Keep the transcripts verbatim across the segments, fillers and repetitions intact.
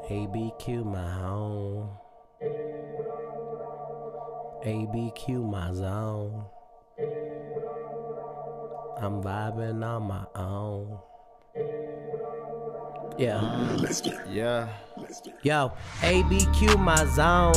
A B Q my home. A B Q my zone. I'm vibing on my own. Yeah. Yeah. Yo, A B Q my zone.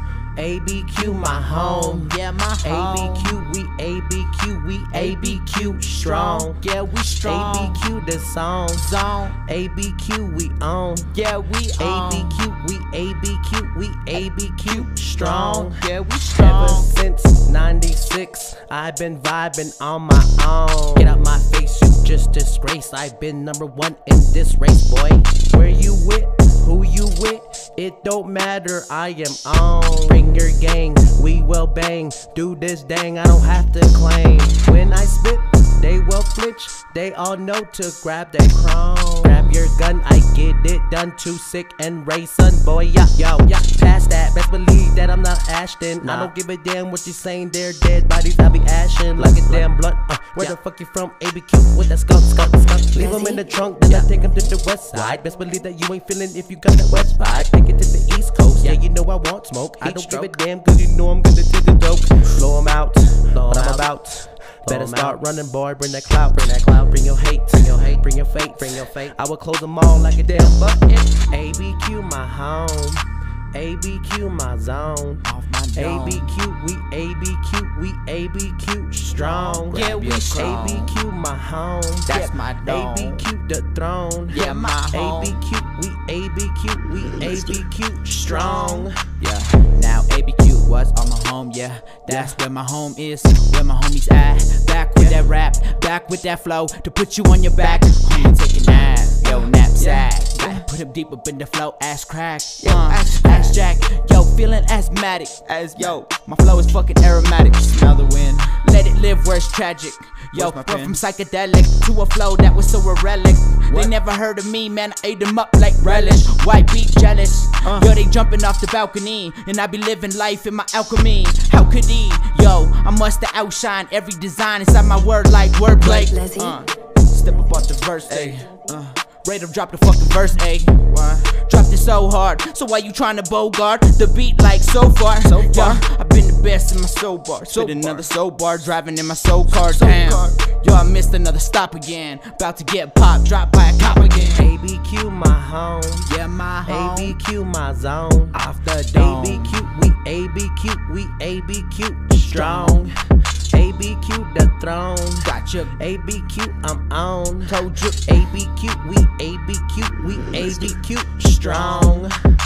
A B Q my home. Yeah, my home. A B Q, we A B Q, we A B Q strong. Yeah, we strong. A B Q the song. Zone. A B Q we own. Yeah, we A on. B Q, we A B Q, we A B Q strong. Yeah, we Ever strong. since ninety-six, I've been vibing on my own. Get out my face, you just disgrace. I've been number one in this race, boy. Where you with? Who you with? It don't matter, I am on. Bring your gang, we will bang. Do this dang, I don't have to claim. When I spit, they will flinch. They all know to grab that chrome. Grab your gun, I get it done. Too sick and race, son, boy, yeah, yo, yeah. Past that, best believe that I'm not Ashton. Nah. I don't give a damn what you saying, they're dead bodies. I be ashing like a damn blunt. Uh, where yeah. the fuck you from? A B Q with that skunk, skunk, skunk. Leave them in the trunk, then yeah. I take them to the west side. Best believe that you ain't feeling if you got that west vibe. Take it to the east coast, yeah, you know I want smoke. Heat I don't stroke. give a damn, cause you know I'm gonna take a dope. Blow them out, Blow what I'm out. about. Better start out. running, boy, bring that clout, bring that clout, bring your hate, bring your hate, bring your fate, bring your fate. I will close them all like a damn bucket. A B Q my home, A B Q my zone. Off my dome. A B Q, we A B Q, we A B Q strong. Yeah, we strong. A B Q my home, that's yeah. my dome. A B Q the throne, yeah, my home. A B Q, we A B Q, we A B Q strong. Yeah, now A B Q was on my home, yeah. That's yeah. where my home is, where my homies at. Back with yeah. that rap, back with that flow, to put you on your back. Homie, take a nap, yo, knapsack. Yeah. Put him deep up in the flow, ass crack, yo, uh, ass, ass jack. Yo, feeling asthmatic, as yo, my flow is fucking aromatic. Smell the wind, let it live where it's tragic. Yo, went from psychedelic to a flow that was so a relic. What? They never heard of me, man, I ate them up like relish. White beat jealous, uh. yo, they jumping off the balcony, and I be living life in my alchemy. How could he? Yo, I must have outshine every design inside my word like wordplay. Uh, step up off the verse, ayy. Uh, Rate him, drop the fucking verse, ayy. Dropped it so hard, so why you trying to bogart the beat like so far? So far, yeah, I've been the best in my soul bar. Spit another soul bar, driving in my soul car. Damn, yo, I missed another stop again. About to get popped, dropped by a cop again. A B Q my home, yeah, my home. A B Q my zone, off the dome. A B Q, we A B Q, we A B Q strong. A B Q the throne, gotcha. A B Q I'm on, told you. A B Q, we A B Q, we A B Q strong.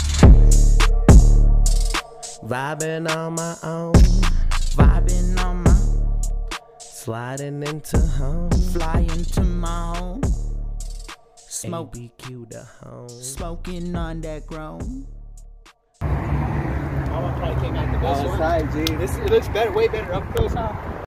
Vibing on my own, vibing on my, sliding into home, flying to my home. Smoke, A B Q the home, smoking on that grown. I want to try to take out the best Oh, one. tight, G. This, it looks better, way better up close, huh?